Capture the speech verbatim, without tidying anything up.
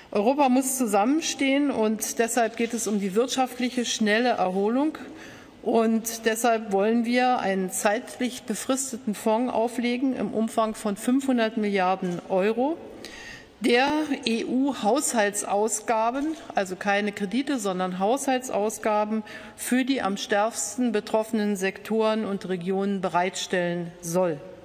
Europa muss zusammenstehen, und deshalb geht es um die wirtschaftliche, schnelle Erholung. Und deshalb wollen wir einen zeitlich befristeten Fonds auflegen im Umfang von fünfhundert Milliarden Euro, der E U-Haushaltsausgaben, also keine Kredite, sondern Haushaltsausgaben für die am stärksten betroffenen Sektoren und Regionen bereitstellen soll.